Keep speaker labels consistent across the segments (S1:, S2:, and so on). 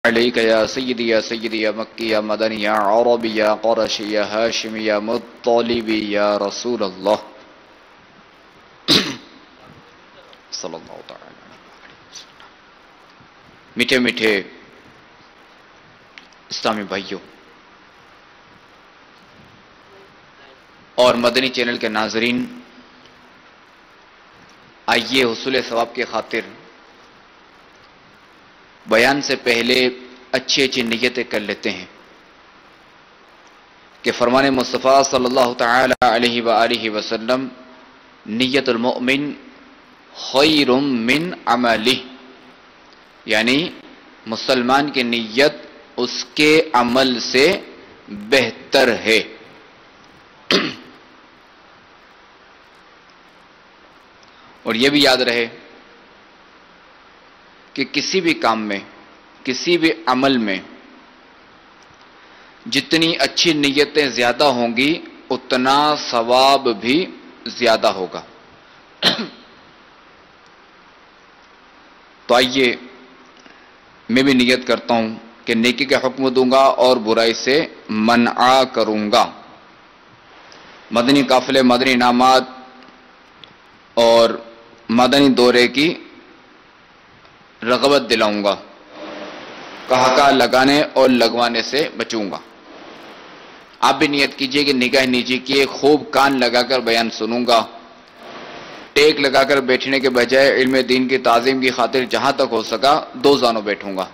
S1: عليك يا سيدي يا سيدي يا مكي يا مدني يا عربي يا قرشي يا هاشمي يا مطلبي يا رسول الله صلی اللہ تعالی علیہ وسلم۔ میٹھے میٹھے اسلامی بھائیوں اور مدنی چینل کے ناظرین، آئیے حصول ثواب کی خاطر بیان سے پہلے اچھی اچھی نیتیں کر لیتے ہیں کہ فرمان مصطفیٰ صلی اللہ تعالی علیہ وآلہ وسلم، نیت المؤمن خیر من عملہ، یعنی مسلمان کی نیت اس کے عمل سے بہتر ہے۔ اور یہ بھی یاد رہے کہ کسی بھی کام میں، کسی بھی عمل میں جتنی اچھی نیتیں زیادہ ہوں گی اتنا ثواب بھی زیادہ ہوگا۔ تو آئیے میں بھی نیت کرتا ہوں کہ نیکی کے حکم دوں گا اور برائی سے منع کروں گا، مدنی قافلے، مدنی انعامات اور مدنی دورے کی رغبت دلاؤں گا، کہا لگانے اور لگوانے سے بچوں گا۔ آپ بھی نیت کیجئے کہ نگاہ نیچی کیے خوب کان لگا کر بیان سنوں گا، ٹیک لگا کر بیٹھنے کے بجائے علم دین کی تعظیم کی خاطر جہاں تک ہو سکا دو زانوں بیٹھوں گا۔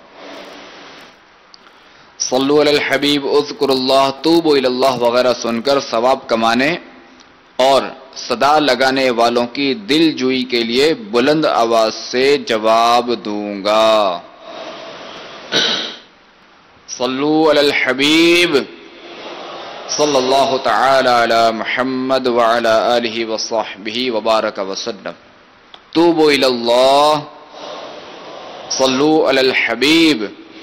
S1: صلو علی الحبیب، اذکر اللہ، توبوا الی اللہ وغیرہ سن کر ثواب کمانے اور صدا لگانے والوں کی دل جوئی کے لیے بلند آواز سے جواب دوں گا۔ صلو علی الحبیب صلی اللہ تعالی علی محمد وعلی آلہ وصحبہ وبارک وسلم۔ توبوا الی اللہ، صلو علی الحبیب۔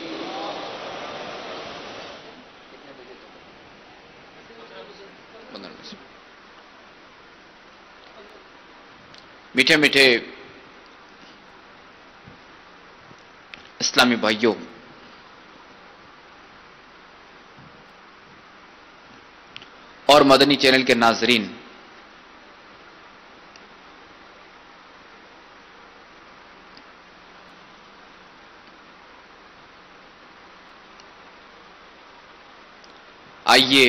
S1: میٹھے میٹھے اسلامی بھائیوں اور مدنی چینل کے ناظرین، آئیے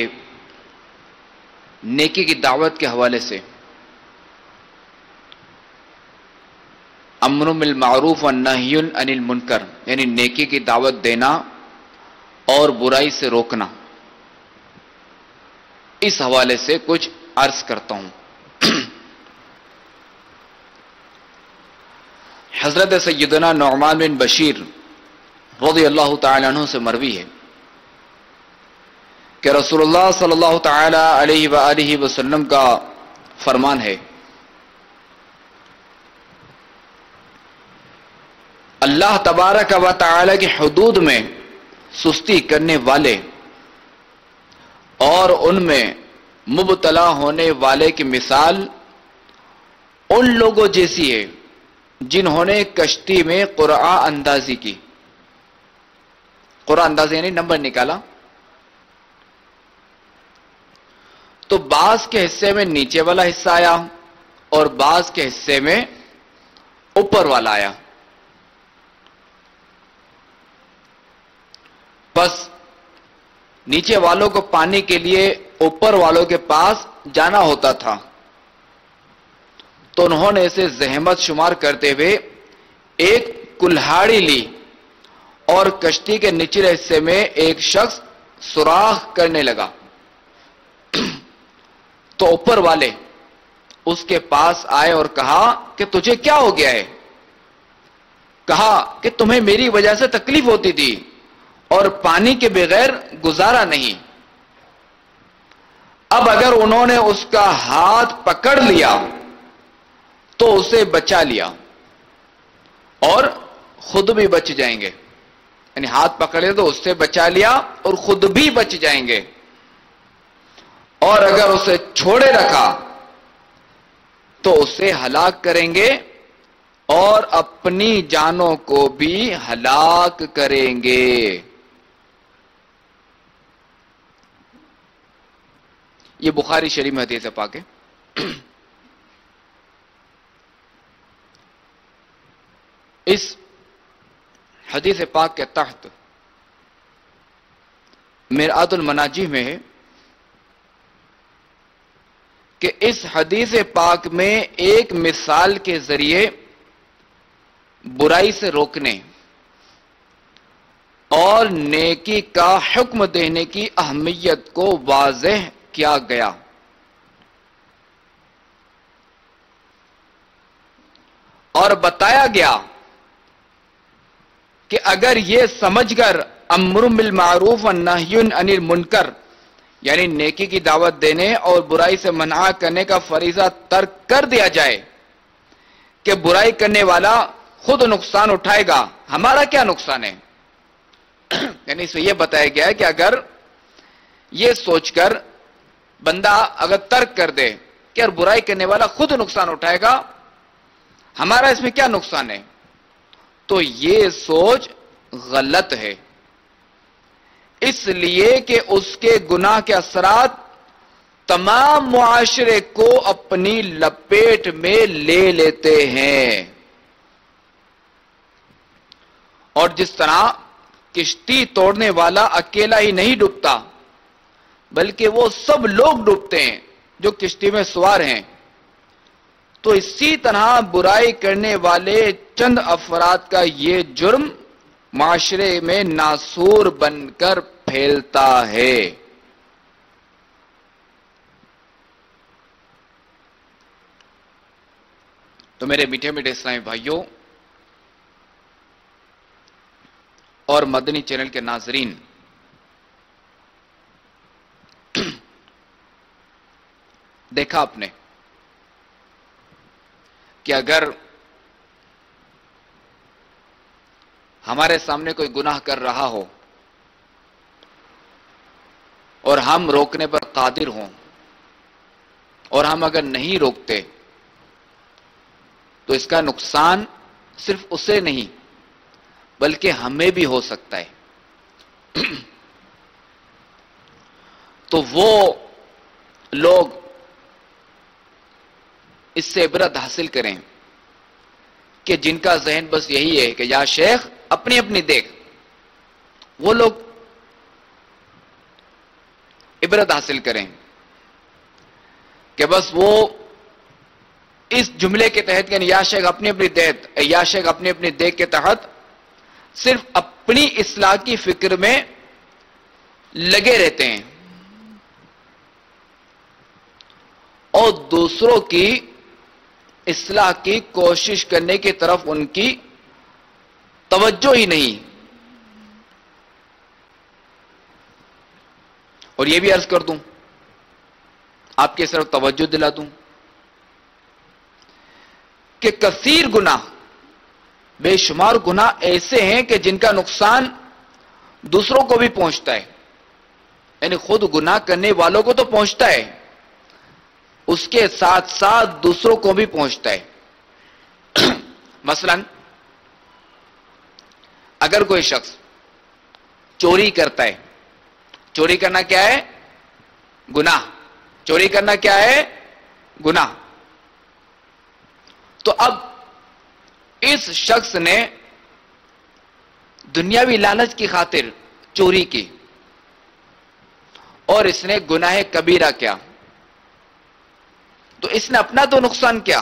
S1: نیکی کی دعوت کے حوالے سے امر بالمعروف والنہی عن المنکر، یعنی نیکی کی دعوت دینا اور برائی سے روکنا، اس حوالے سے کچھ عرض کرتا ہوں۔ حضرت سیدنا نعمان بن بشیر رضی اللہ تعالی عنہ سے مروی ہے کہ رسول اللہ صلی اللہ تعالی علیہ وآلہ وسلم کا فرمان ہے، اللہ تبارک و تعالی کی حدود میں سستی کرنے والے اور ان میں مبتلا ہونے والے کی مثال ان لوگوں جیسی ہے جنہوں نے کشتی میں قرعہ اندازی کی۔ قرعہ اندازی یعنی نمبر نکالا، تو بعض کے حصے میں نیچے والا حصہ آیا اور بعض کے حصے میں اوپر والا آیا۔ بس نیچے والوں کو پانے کے لیے اوپر والوں کے پاس جانا ہوتا تھا، تو انہوں نے اسے زحمت شمار کرتے ہوئے ایک کلہاڑی لی اور کشتی کے نچلے حصے میں ایک شخص سوراخ کرنے لگا، تو اوپر والے اس کے پاس آئے اور کہا کہ تجھے کیا ہو گیا ہے؟ کہا کہ تمہیں میری وجہ سے تکلیف ہوتی تھی اور پانی کے بغیر گزارا نہیں، اب اگر انہوں نے اس کا ہاتھ پکڑ لیا تو اسے بچا لیا اور خود بھی بچ جائیں گے، یعنی ہاتھ پکڑے تو اس سے بچا لیا اور خود بھی بچ جائیں گے، اور اگر اسے چھوڑے رکھا تو اسے ہلاک کریں گے اور اپنی جانوں کو بھی ہلاک کریں گے. یہ بخاری شریف میں حدیث پاک ہے. اس حدیث پاک کے تحت مرآت المناجی میں ہے کہ اس حدیث پاک میں ایک مثال کے ذریعے برائی سے روکنے اور نیکی کا حکم دینے کی اہمیت کو واضح کیا گیا. اور بتایا گیا کہ اگر یہ سمجھ کر امر بالمعروف والنہی عن المنکر یعنی نیکی کی دعوت دینے اور برائی سے منع کرنے کا فریضہ ترک کر دیا جائے کہ برائی کرنے والا خود نقصان اٹھائے گا، ہمارا کیا نقصان ہے. یعنی اس میں یہ بتایا گیا ہے کہ اگر یہ سوچ کر بندہ اگر ترک کر دے کہ اگر برائی کرنے والا خود نقصان اٹھائے گا، ہمارا اس میں کیا نقصان ہے، تو یہ سوچ غلط ہے. اس لیے کہ اس کے گناہ کے اثرات تمام معاشرے کو اپنی لپیٹ میں لے لیتے ہیں. اور جس طرح کشتی توڑنے والا اکیلا ہی نہیں ڈوبتا بلکہ وہ سب لوگ ڈوبتے ہیں جو کشتی میں سوار ہیں، تو اسی طرح برائی کرنے والے چند افراد کا یہ جرم معاشرے میں ناسور بن کر پھیلتا ہے. تو میرے میٹھے میٹھے اسلامی بھائیوں اور مدنی چینل کے ناظرین، دیکھا آپ نے کہ اگر ہمارے سامنے کوئی گناہ کر رہا ہو اور ہم روکنے پر قادر ہوں اور ہم اگر نہیں روکتے تو اس کا نقصان صرف اسے نہیں بلکہ ہمیں بھی ہو سکتا ہے. تو وہ لوگ اس سے عبرت حاصل کریں کہ جن کا ذہن بس یہی ہے کہ یا شیخ اپنی اپنی دیکھ، وہ لوگ عبرت حاصل کریں کہ بس وہ اس جملے کے تحت یعنی یا شیخ اپنی اپنی دیکھ، یا شیخ اپنی اپنی دیکھ کے تحت صرف اپنی اصلاح کی فکر میں لگے رہتے ہیں اور دوسروں کی اصلاح کی کوشش کرنے کی طرف ان کی توجہ ہی نہیں. اور یہ بھی عرض کر دوں، آپ کی طرف توجہ دلا دوں کہ کثیر گناہ، بے شمار گناہ ایسے ہیں کہ جن کا نقصان دوسروں کو بھی پہنچتا ہے. یعنی خود گناہ کرنے والوں کو تو پہنچتا ہے، اس کے ساتھ ساتھ دوسروں کو بھی پہنچتا ہے. مثلا اگر کوئی شخص چوری کرتا ہے، چوری کرنا کیا ہے؟ گناہ. چوری کرنا کیا ہے؟ گناہ. تو اب اس شخص نے دنیاوی لالچ کی خاطر چوری کی اور اس نے گناہ کبیرہ کیا، تو اس نے اپنا تو نقصان کیا،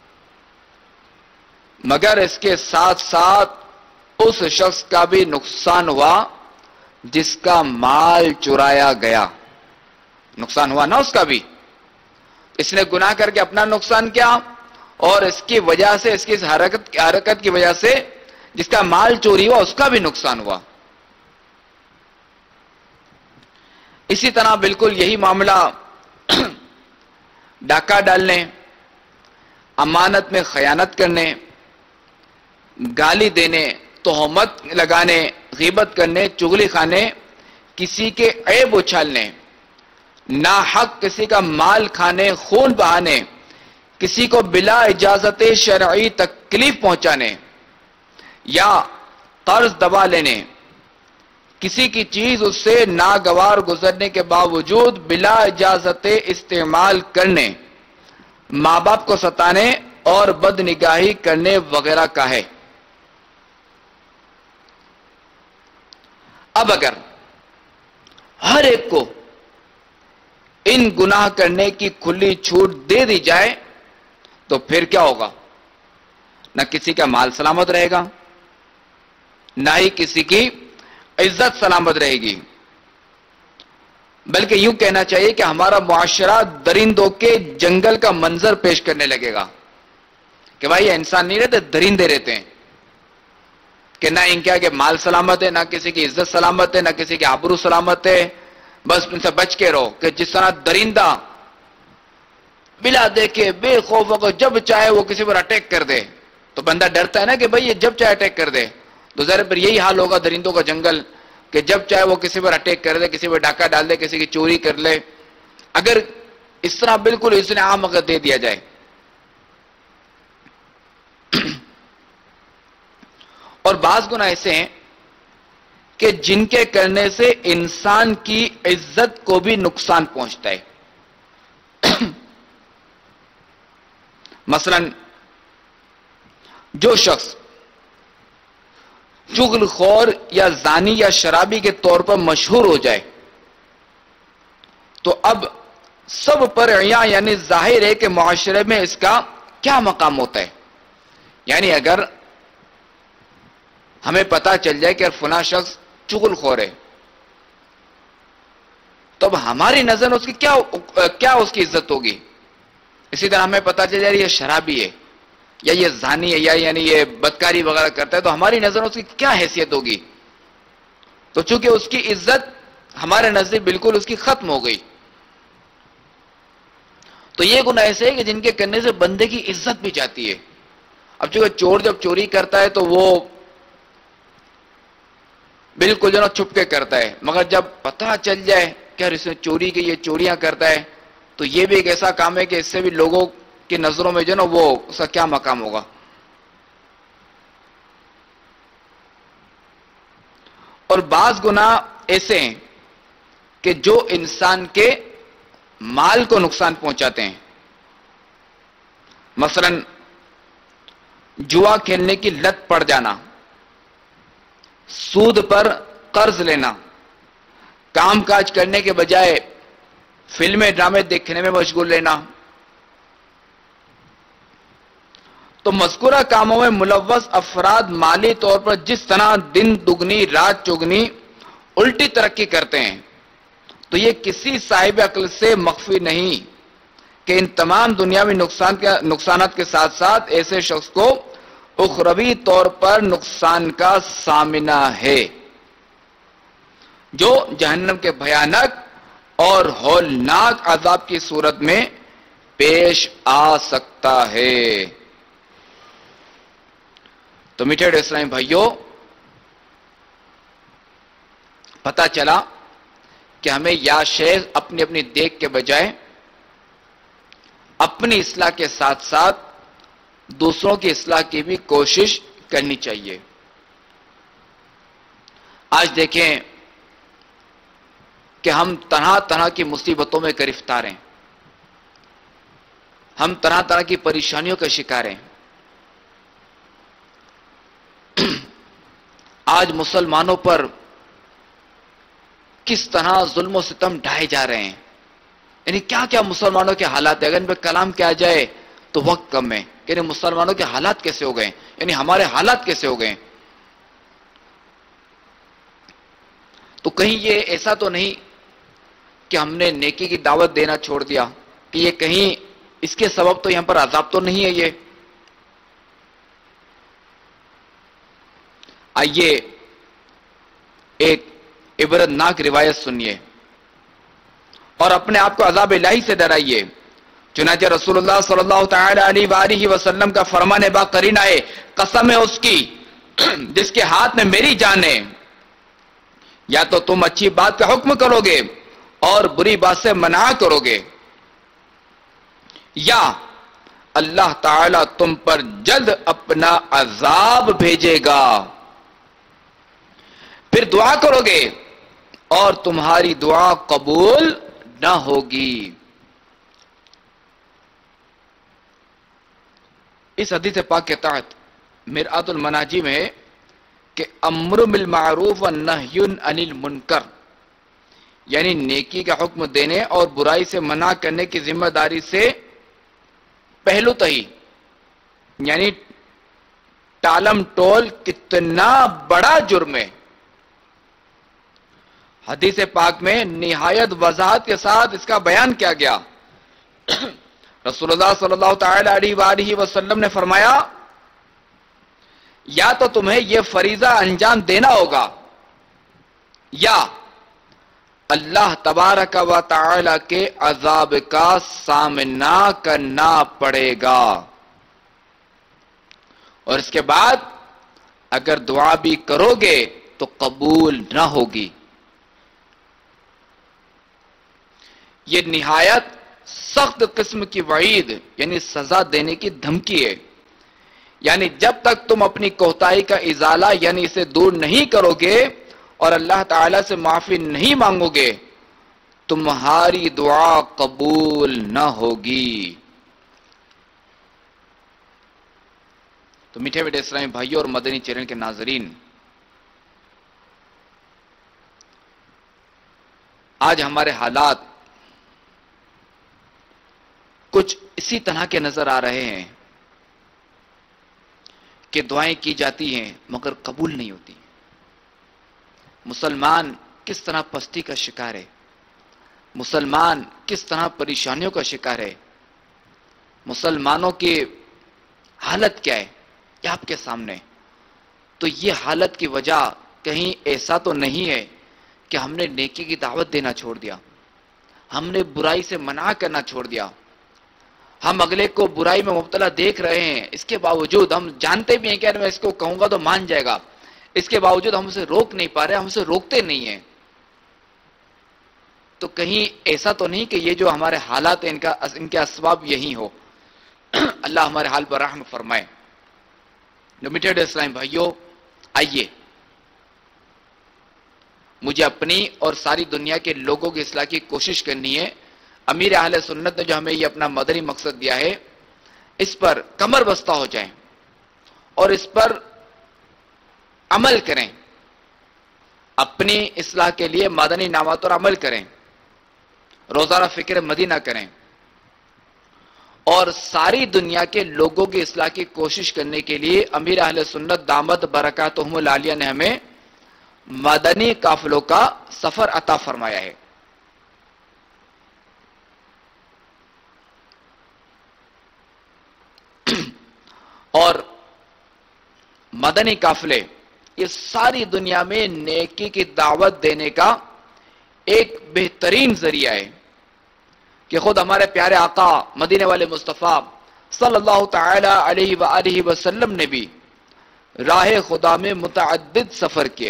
S1: مگر اس کے ساتھ ساتھ اس شخص کا بھی نقصان ہوا جس کا مال چرایا گیا. نقصان ہوا نا اس کا بھی. اس نے گناہ کر کے اپنا نقصان کیا اور اس کی وجہ سے، اس کی حرکت کی وجہ سے جس کا مال چوری ہوا اس کا بھی نقصان ہوا. اسی طرح بالکل یہی معاملہ ڈاکہ ڈالنے، امانت میں خیانت کرنے، گالی دینے، تہمت لگانے، غیبت کرنے، چغلی کھانے، کسی کے عیب اچھالنے، ناحق کسی کا مال کھانے، خون بہانے، کسی کو بلا اجازت شرعی تکلیف پہنچانے یا قرض دبا لینے، کسی کی چیز اس سے ناگوار گزرنے کے باوجود بلا اجازت استعمال کرنے، ماں باپ کو ستانے اور بد نگاہی کرنے وغیرہ کا ہے۔ اب اگر ہر ایک کو ان گناہ کرنے کی کھلی چھوٹ دے دی جائے تو پھر کیا ہوگا؟ نہ کسی کا مال سلامت رہے گا، نہ ہی کسی کی عزت سلامت رہے گی، بلکہ یوں کہنا چاہیے کہ ہمارا معاشرہ درندوں کے جنگل کا منظر پیش کرنے لگے گا کہ بھائی یہ انسان نہیں رہتے، درندے رہتے ہیں، کہ نہ ان کے آگے مال سلامت ہے، نہ کسی کی عزت سلامت ہے، نہ کسی کی آبرو سلامت ہے، بس ان سے بچ کے رہو۔ کہ جس طرح درندہ بلا دیکھے بے خوف ہو کر جب چاہے وہ کسی پر اٹیک کر دے، تو بندہ ڈرتا ہے نا کہ بھائی یہ جب چاہے اٹیک کر دے، تو ظاہر پر یہی حال ہوگا درندوں کا جنگل، کہ جب چاہے وہ کسی پر اٹیک کر دے، کسی پر ڈاکہ ڈال دے، کسی کی چوری کر لے۔ اگر اس طرح بالکل اس نے عام اگر دے دیا جائے، اور بعض گناہ ایسے ہیں کہ جن کے کرنے سے انسان کی عزت کو بھی نقصان پہنچتا ہے۔ مثلا جو شخص چغل خور یا زانی یا شرابی کے طور پر مشہور ہو جائے تو اب سب پر عیاں یعنی ظاہر ہے کہ معاشرے میں اس کا کیا مقام ہوتا ہے۔ یعنی اگر ہمیں پتا چل جائے کہ فلاں شخص چغل خور ہے تو اب ہماری نظر میں اس کی کیا اس کی عزت ہوگی۔ اسی طرح ہمیں پتا چل جائے یہ شرابی ہے یا یہ زانی ہے یا یعنی یہ بدکاری وغیرہ کرتا ہے تو ہماری نظر میں اس کی کیا حیثیت ہوگی۔ تو چونکہ اس کی عزت ہمارے نزدیک بالکل اس کی ختم ہو گئی۔ تو یہ گناہ ایسے ہے کہ جن کے کرنے سے بندے کی عزت بھی جاتی ہے۔ اب چونکہ چور جب چوری کرتا ہے تو وہ بالکل جو نا چھپ کے کرتا ہے، مگر جب پتہ چل جائے کہ اس نے چوری کی، یہ چوریاں کرتا ہے، تو یہ بھی ایک ایسا کام ہے کہ اس سے بھی لوگوں کی نظروں میں جو نا وہ اس کا کیا مقام ہوگا۔ اور بعض گناہ ایسے ہیں کہ جو انسان کے مال کو نقصان پہنچاتے ہیں۔ مثلا جوا کھیلنے کی لت پڑ جانا، سود پر قرض لینا، کام کاج کرنے کے بجائے فلمیں ڈرامے دیکھنے میں مشغول لینا۔ تو مذکورہ کاموں میں ملوث افراد مالی طور پر جس طرح دن دگنی رات چگنی الٹی ترقی کرتے ہیں، تو یہ کسی صاحب عقل سے مخفی نہیں کہ ان تمام دنیاوی نقصانات کے ساتھ ساتھ ایسے شخص کو اخروی طور پر نقصان کا سامنا ہے جو جہنم کے بھیانک اور ہولناک عذاب کی صورت میں پیش آ سکتا ہے۔ تو میٹھے اسلامی بھائیوں، پتہ چلا کہ ہمیں یا شیخ اپنی اپنی دیکھ کے بجائے اپنی اصلاح کے ساتھ ساتھ دوسروں کی اصلاح کی بھی کوشش کرنی چاہیے۔ آج دیکھیں کہ ہم طرح طرح کی مصیبتوں میں گرفتار ہیں، ہم طرح طرح کی پریشانیوں کا شکار ہیں۔ آج مسلمانوں پر کس طرح ظلم و ستم ڈھائے جا رہے ہیں، یعنی کیا کیا مسلمانوں کے حالات ہیں۔ اگر ان پہ کلام کیا جائے تو وقت کم ہے کہ یعنی مسلمانوں کے حالات کیسے ہو گئے، یعنی ہمارے حالات کیسے ہو گئے۔ تو کہیں یہ ایسا تو نہیں کہ ہم نے نیکی کی دعوت دینا چھوڑ دیا، کہ یہ کہیں اس کے سبب تو یہاں پر عذاب تو نہیں ہے یہ۔ آئیے ایک عبرتناک روایت سنیے اور اپنے آپ کو عذاب الہی سے ڈرائیے۔ چنانچہ رسول اللہ صلی اللہ تعالی علیہ وآلہ وسلم کا فرمان با قرینہ ہے، قسم ہے اس کی جس کے ہاتھ میں میری جان ہے، یا تو تم اچھی بات کا حکم کرو گے اور بری بات سے منع کرو گے، یا اللہ تعالیٰ تم پر جلد اپنا عذاب بھیجے گا. پھر دعا کرو گے اور تمہاری دعا قبول نہ ہوگی. اس حدیث پاک کے تحت مرآت المناجی میں ہے کہ امر بالمعروف و نہی عن المنکر، یعنی نیکی کا حکم دینے اور برائی سے منع کرنے کی ذمہ داری سے پہلو تہی، یعنی ٹالم ٹول کتنا بڑا جرم ہے. حدیث پاک میں نہایت وضاحت کے ساتھ اس کا بیان کیا گیا. رسول اللہ صلی اللہ تعالی علیہ وآلہ وسلم نے فرمایا، یا تو تمہیں یہ فریضہ انجام دینا ہوگا یا اللہ تبارک و تعالی کے عذاب کا سامنا کرنا پڑے گا. اور اس کے بعد اگر دعا بھی کرو گے تو قبول نہ ہوگی. یہ نہایت سخت قسم کی وعید یعنی سزا دینے کی دھمکی ہے. یعنی جب تک تم اپنی کوتاہی کا ازالہ یعنی اسے دور نہیں کرو گے اور اللہ تعالی سے معافی نہیں مانگو گے تمہاری دعا قبول نہ ہوگی. تو میٹھے میٹھے اسلامی بھائیوں اور مدنی چینل کے ناظرین، آج ہمارے حالات کچھ اسی طرح کے نظر آ رہے ہیں کہ دعائیں کی جاتی ہیں مگر قبول نہیں ہوتی. مسلمان کس طرح پستی کا شکار ہے، مسلمان کس طرح پریشانیوں کا شکار ہے، مسلمانوں کی حالت کیا ہے یہ آپ کے سامنے. تو یہ حالت کی وجہ کہیں ایسا تو نہیں ہے کہ ہم نے نیکی کی دعوت دینا چھوڑ دیا، ہم نے برائی سے منع کرنا چھوڑ دیا، ہم اگلے کو برائی میں مبتلا دیکھ رہے ہیں، اس کے باوجود ہم جانتے بھی ہیں کہ میں اس کو کہوں گا تو مان جائے گا، اس کے باوجود ہم اسے روک نہیں پا رہے، ہم اسے روکتے نہیں ہیں. تو کہیں ایسا تو نہیں کہ یہ جو ہمارے حالات ہیں ان کے اسباب یہی ہو. اللہ ہمارے حال پر رحم فرمائے. لمیٹڈ اسلام بھائیوں، آئیے مجھے اپنی اور ساری دنیا کے لوگوں کی اصلاح کی کوشش کرنی ہے. امیر اہل سنت نے جو ہمیں یہ اپنا مدنی مقصد دیا ہے اس پر کمر بستہ ہو جائیں اور اس پر عمل کریں. اپنی اصلاح کے لیے مدنی انعامات پر عمل کریں، روزانہ فکر مدینہ کریں اور ساری دنیا کے لوگوں کی اصلاح کی کوشش کرنے کے لیے امیر اہل سنت دامت برکاتہم العالیہ نے ہمیں مدنی قافلوں کا سفر عطا فرمایا ہے. اور مدنی قافلے یہ ساری دنیا میں نیکی کی دعوت دینے کا ایک بہترین ذریعہ ہے کہ خود ہمارے پیارے آقا مدینے والے مصطفیٰ صلی اللہ تعالی علیہ وآلہ وسلم نے بھی راہ خدا میں متعدد سفر کیے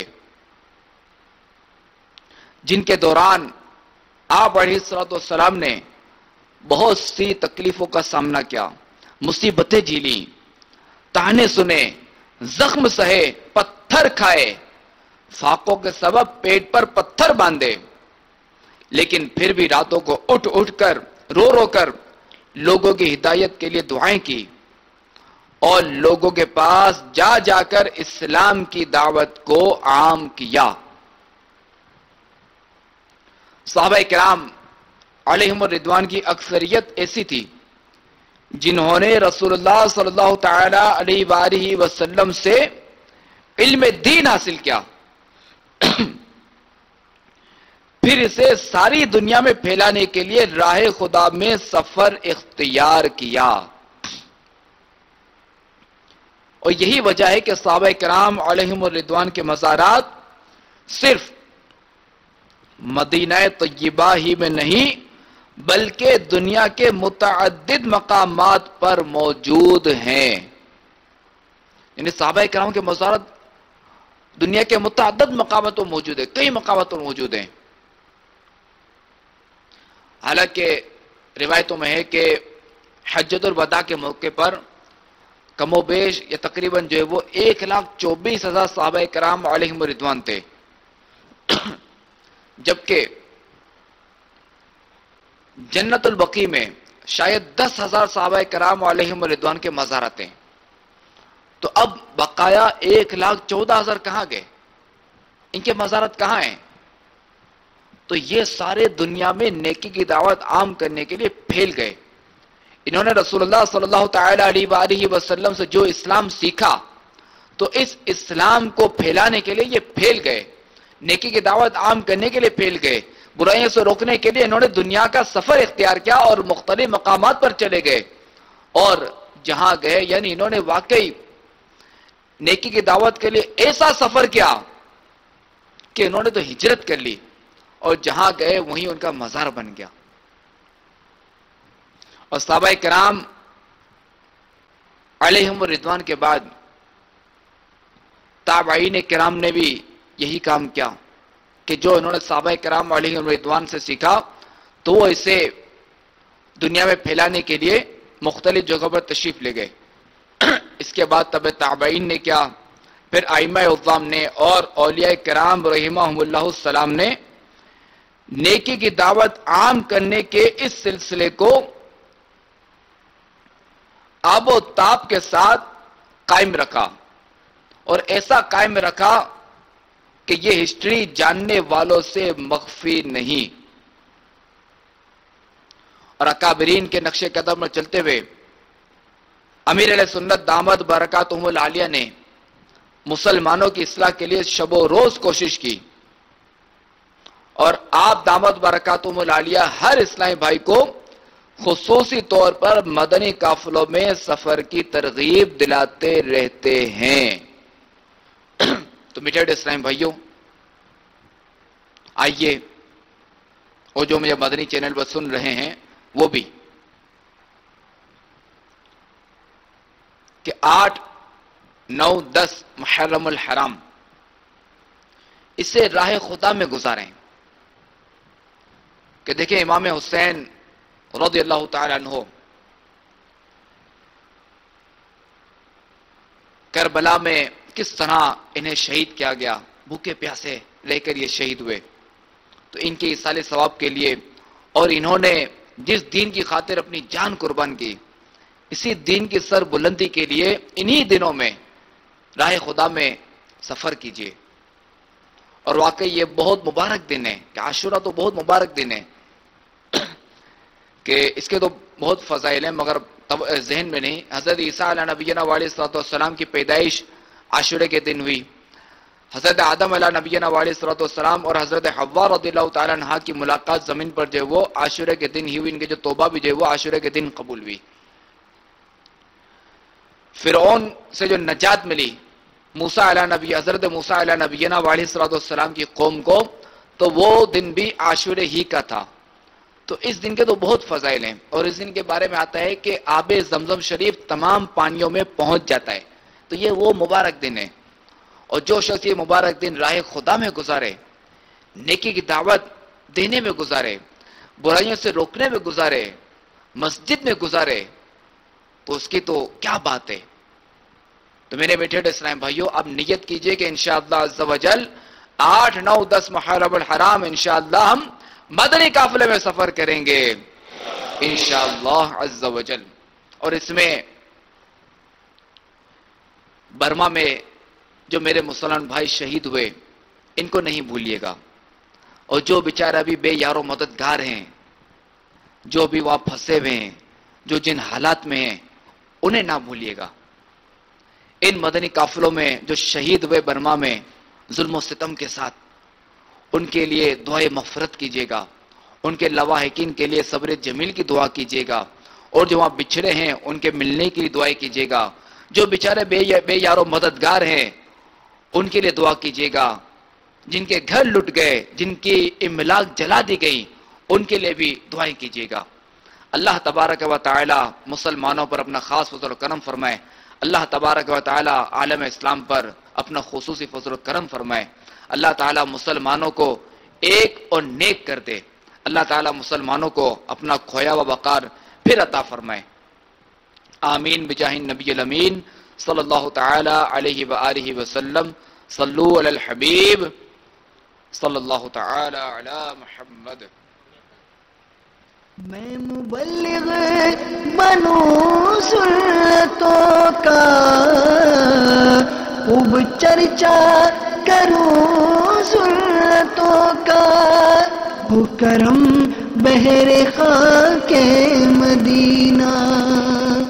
S1: جن کے دوران آپ علیہ الصلوۃ والسلام نے بہت سی تکلیفوں کا سامنا کیا، مصیبتیں جھیلی، تانے سنے، زخم سہے، پتھر کھائے، فاقوں کے سبب پیٹ پر پتھر باندھے، لیکن پھر بھی راتوں کو اٹھ اٹھ کر رو رو کر لوگوں کی ہدایت کے لیے دعائیں کی اور لوگوں کے پاس جا جا کر اسلام کی دعوت کو عام کیا. صحابہ کرام علیہم الرضوان کی اکثریت ایسی تھی جنہوں نے رسول اللہ صلی اللہ تعالی علیہ وآلہ وسلم سے علم دین حاصل کیا، پھر اسے ساری دنیا میں پھیلانے کے لیے راہ خدا میں سفر اختیار کیا. اور یہی وجہ ہے کہ صحابہ کرام علیہم الرضوان کے مزارات صرف مدینہ طیبہ ہی میں نہیں بلکہ دنیا کے متعدد مقامات پر موجود ہیں. یعنی صحابہ کرام کے مزارات دنیا کے متعدد مقامات پر موجود ہیں، کئی مقامات پر موجود ہیں. حالانکہ روایتوں میں ہے کہ حجۃ الوداع کے موقع پر کم و بیش یا تقریباً جو ہے وہ 1,24,000 صحابہ کرام علیہم رضوان تھے، جبکہ جنت البقیع میں شاید 10,000 صحابہ کرام علیہم رضوان کے مزارات ہیں۔ تو اب بقایا 1,14,000 کہاں گئے؟ ان کے مزارات کہاں ہیں؟ تو یہ سارے دنیا میں نیکی کی دعوت عام کرنے کے لیے پھیل گئے۔ انہوں نے رسول اللہ صلی اللہ تعالی علیہ وآلہ وسلم سے جو اسلام سیکھا، تو اس اسلام کو پھیلانے کے لیے یہ پھیل گئے، نیکی کی دعوت عام کرنے کے لیے پھیل گئے، برائیوں سے روکنے کے لیے انہوں نے دنیا کا سفر اختیار کیا اور مختلف مقامات پر چلے گئے، اور جہاں گئے یعنی انہوں نے واقعی نیکی کی دعوت کے لیے ایسا سفر کیا کہ انہوں نے تو ہجرت کر لی، اور جہاں گئے وہیں ان کا مزار بن گیا۔ اور صحابہ کرام علیہم الرضوان کے بعد تابعین کرام نے بھی یہی کام کیا کہ جو انہوں نے صحابہ کرام علیہم الرضوان سے سیکھا تو وہ اسے دنیا میں پھیلانے کے لیے مختلف جگہوں پر تشریف لے گئے۔ اس کے بعد تابعین نے کیا، پھر ائمہ اعظام نے اور اولیاء کرام رحمہم اللہ السلام نے نیکی کی دعوت عام کرنے کے اس سلسلے کو آب و تاب کے ساتھ قائم رکھا، اور ایسا قائم رکھا کہ یہ ہسٹری جاننے والوں سے مخفی نہیں۔ اور اکابرین کے نقش قدم میں چلتے ہوئے امیر علیہ سنت دامت برکاتہم العالیہ نے مسلمانوں کی اصلاح کے لیے شب و روز کوشش کی، اور آپ دامت برکاتہم العالیہ ہر اسلامی بھائی کو خصوصی طور پر مدنی قافلوں میں سفر کی ترغیب دلاتے رہتے ہیں۔ تو میٹھے اسلامی بھائیوں، آئیے، اور جو مجھے مدنی چینل پر سن رہے ہیں وہ بھی، کہ 8، 9، 10 محرم الحرام اسے راہ خدا میں گزاریں۔ کہ دیکھیں امام حسین رضی اللہ تعالی عنہ کربلا میں کس طرح انہیں شہید کیا گیا، بھوکے پیاسے لے کر یہ شہید ہوئے، تو ان کے ایصال ثواب کے لیے، اور انہوں نے جس دین کی خاطر اپنی جان قربان کی، اسی دین کی سر بلندی کے لیے انہی دنوں میں راہ خدا میں سفر کیجیے۔ اور واقعی یہ بہت مبارک دن ہے، کہ عاشورہ تو بہت مبارک دن ہے، کہ اس کے تو بہت فضائل ہیں، مگر ذہن میں نہیں۔ حضرت عیسیٰ علیہ نبینا علیہ السلام کی پیدائش عاشورے کے دن ہوئی، حضرت آدم علیہ نبینا علیہ السلام اور حضرت حوا رضی اللہ تعالیٰ عنہ کی ملاقات زمین پر جو ہے وہ عاشورے کے دن ہی ہوئی، ان کی جو توبہ بھی جو ہے وہ عاشورے کے دن قبول ہوئی۔ فرعون سے جو نجات ملی حضرت موسیٰ علیہ نبینا علیہ السلام کی قوم کو، تو وہ دن بھی عاشورے ہی کا تھا۔ تو اس دن کے تو بہت فضائل ہیں، اور اس دن کے بارے میں آتا ہے کہ آب زمزم شریف تمام پانیوں میں پہنچ جاتا ہے، تو یہ وہ مبارک دن ہے۔ اور جو شخص یہ مبارک دن راہ خدا میں گزارے، نیکی کی دعوت دینے میں گزارے، برائیوں سے روکنے میں گزارے، مسجد میں گزارے، تو اس کی تو کیا بات ہے۔ تو میرے میٹھے اسلام بھائیوں، اب نیت کیجئے کہ انشاءاللہ عز و جل 8، 9، 10 محرم الحرام انشاءاللہ ہم مدنی قافلے میں سفر کریں گے انشاءاللہ عز و جل۔ اور اس میں برما میں جو میرے مسلمان بھائی شہید ہوئے، ان کو نہیں بھولیے گا، اور جو بیچارہ بھی بے یار و مددگار ہیں، جو بھی وہاں پھنسے ہوئے ہیں، جو جن حالات میں ہیں، انہیں نہ بھولیے گا۔ ان مدنی قافلوں میں جو شہید ہوئے برما میں ظلم و ستم کے ساتھ، ان کے لیے دعائے مغفرت کیجیے گا، ان کے لواحقین کے لیے صبر جمیل کی دعا کیجیے گا، اور جو وہاں بچھڑے ہیں ان کے ملنے کی دعائیں کیجیے گا، جو بیچارے بے یار و مددگار ہیں ان کے لیے دعا کیجیے گا، جن کے گھر لٹ گئے، جن کی املاک جلا دی گئی، ان کے لیے بھی دعائیں کیجیے گا۔ اللہ تبارک و تعالی مسلمانوں پر اپنا خاص فضل و کرم فرمائے، اللہ تبارک و تعالی عالم اسلام پر اپنا خصوصی فضل و کرم فرمائے، اللہ تعالی مسلمانوں کو ایک اور نیک کر دے، اللہ تعالی مسلمانوں کو اپنا کھویا و وقار پھر عطا فرمائے۔ آمین بجاہ النبی الامین صلی اللہ تعالی علیہ وآلہ وسلم. صلو علی الحبیب صلی اللہ تعالی علی محمد.
S2: میں مبلغ بنوں سنتوں کا، خوب چرچا کروں سنتوں کا، ہو کرم بہر خاک مدینہ.